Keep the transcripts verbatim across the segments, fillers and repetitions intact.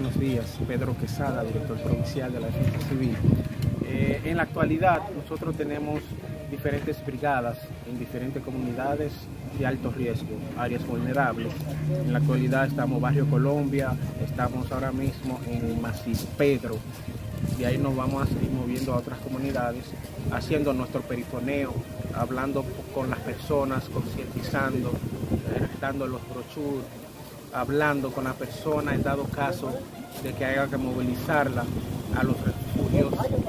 buenos días. Pedro Quesada, director provincial de la Defensa Civil. Eh, en la actualidad nosotros tenemos diferentes brigadas en diferentes comunidades de alto riesgo, áreas vulnerables. En la actualidad estamos en Barrio Colombia, estamos ahora mismo en Masipedro. De ahí nos vamos a seguir moviendo a otras comunidades, haciendo nuestro perifoneo, hablando con las personas, concientizando, eh, dando los brochures, hablando con la persona en dado caso de que haya que movilizarla a los refugios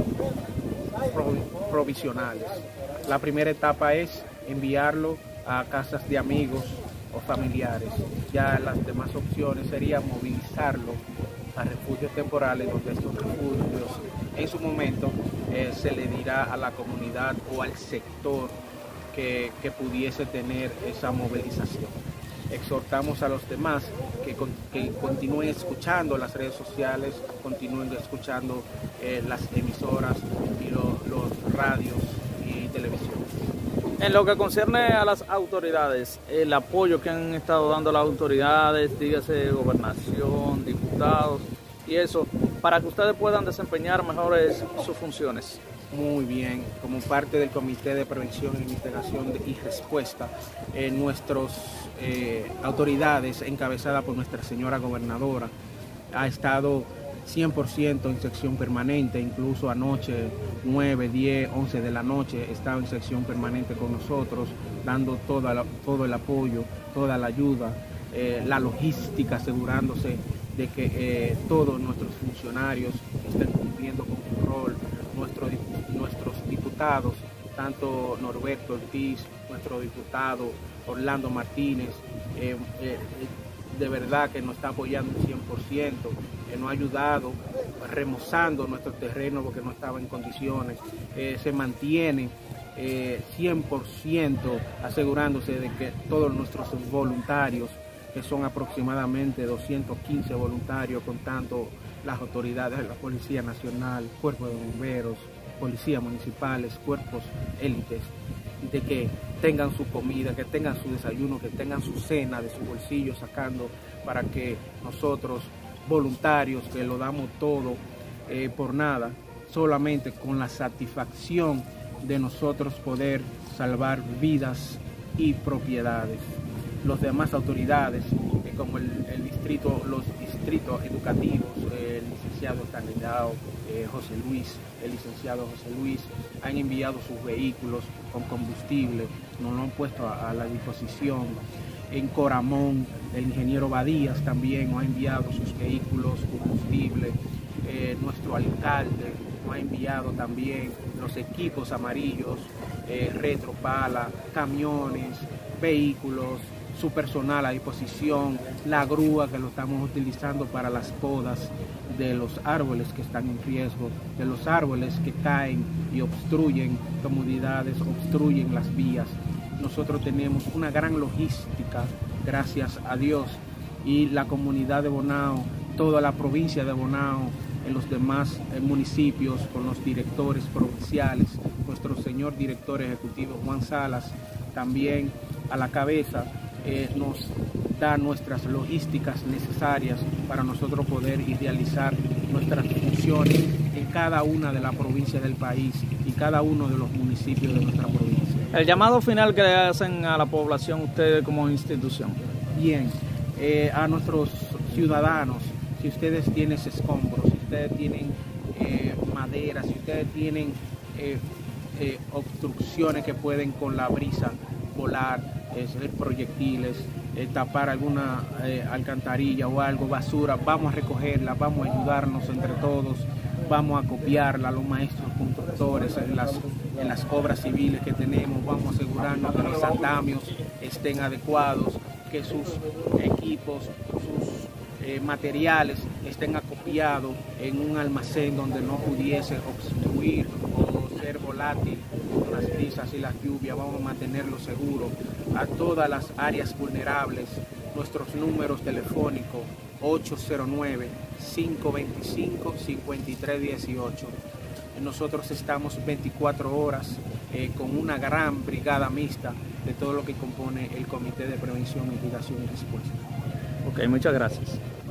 provisionales. La primera etapa es enviarlo a casas de amigos o familiares. Ya las demás opciones serían movilizarlo a refugios temporales, donde estos refugios en su momento eh, se le dirá a la comunidad o al sector que, que pudiese tener esa movilización. Exhortamos a los demás que, que continúen escuchando las redes sociales, continúen escuchando eh, las emisoras y lo, los radios y televisión. En lo que concierne a las autoridades, el apoyo que han estado dando las autoridades, dígase gobernación, diputados y eso, para que ustedes puedan desempeñar mejores sus funciones. Muy bien, como parte del Comité de Prevención, Investigación y Respuesta, eh, nuestras eh, autoridades, encabezadas por nuestra señora gobernadora, ha estado cien por ciento en sección permanente. Incluso anoche, nueve, diez, once de la noche, estaba en sección permanente con nosotros, dando toda la, todo el apoyo, toda la ayuda, eh, la logística, asegurándose de que eh, todos nuestros funcionarios estén cumpliendo con su rol. Nuestro, nuestros diputados, tanto Norberto Ortiz, nuestro diputado Orlando Martínez, eh, eh, de verdad que nos está apoyando un cien por ciento, que nos ha ayudado remozando nuestro terreno porque no estaba en condiciones, eh, se mantiene eh, cien por ciento asegurándose de que todos nuestros voluntarios, que son aproximadamente doscientos quince voluntarios, contando las autoridades de la Policía Nacional, Cuerpo de Bomberos, Policías Municipales, cuerpos élites, de que tengan su comida, que tengan su desayuno, que tengan su cena de su bolsillo sacando, para que nosotros, voluntarios, que lo damos todo eh, por nada, solamente con la satisfacción de nosotros poder salvar vidas y propiedades. Los demás autoridades, eh, como el, el distrito, los distritos educativos, eh, el licenciado Canelao, eh, José Luis, el licenciado José Luis, han enviado sus vehículos con combustible, nos lo han puesto a, a la disposición. En Coramón, el ingeniero Badías también nos ha enviado sus vehículos, combustible. Eh, nuestro alcalde nos ha enviado también los equipos amarillos, eh, retropala, camiones, vehículos, su personal a disposición, la grúa que lo estamos utilizando para las podas de los árboles que están en riesgo, de los árboles que caen y obstruyen comunidades, obstruyen las vías. Nosotros tenemos una gran logística, gracias a Dios, y la comunidad de Bonao, toda la provincia de Bonao, en los demás eh, municipios, con los directores provinciales, nuestro señor director ejecutivo Juan Salas, también a la cabeza, eh, nos da nuestras logísticas necesarias para nosotros poder realizar nuestras funciones en cada una de las provincias del país y cada uno de los municipios de nuestra provincia. El llamado final que le hacen a la población ustedes como institución. Bien, eh, a nuestros ciudadanos, si ustedes tienen escombros, si ustedes tienen eh, madera, si ustedes tienen eh, eh, obstrucciones que pueden con la brisa volar, eh, proyectiles, eh, tapar alguna eh, alcantarilla o algo, basura, vamos a recogerla, vamos a ayudarnos entre todos, vamos a copiarla, los maestros constructores en las, en las obras civiles que tenemos, vamos a asegurarnos que los andamios estén adecuados, que sus equipos, sus eh, materiales estén acopiados en un almacén donde no pudiese obstruir o ser volátil con las brisas y las lluvias. Vamos a mantenerlo seguro. A todas las áreas vulnerables, nuestros números telefónicos ocho cero nueve, cinco dos cinco, cinco tres uno ocho. Nosotros estamos veinticuatro horas eh, con una gran brigada mixta de todo lo que compone el Comité de Prevención, Mitigación y Respuesta. Ok, muchas gracias.